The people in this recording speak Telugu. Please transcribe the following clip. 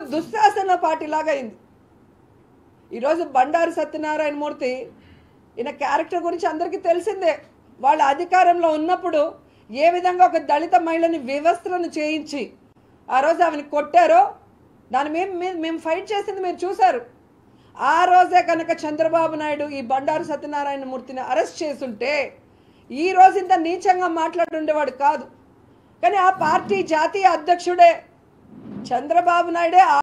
దుశ్శాసన పార్టీలాగా అయింది. ఈరోజు బండారు సత్యనారాయణ మూర్తి ఈయన క్యారెక్టర్ గురించి అందరికీ తెలిసిందే. వాళ్ళ అధికారంలో ఉన్నప్పుడు ఏ విధంగా ఒక దళిత మహిళని వివస్త్రను చేయించి ఆ రోజు ఆమెను కొట్టారో దాని మేము ఫైట్ చేసింది మీరు చూశారు. ఆ రోజే కనుక చంద్రబాబు నాయుడు ఈ బండారు సత్యనారాయణ మూర్తిని అరెస్ట్ చేసుంటే ఈ రోజు ఇంత నీచంగా మాట్లాడుండేవాడు కాదు. కానీ ఆ పార్టీ జాతీయ అధ్యక్షుడే చంద్రబాబు నాయుడే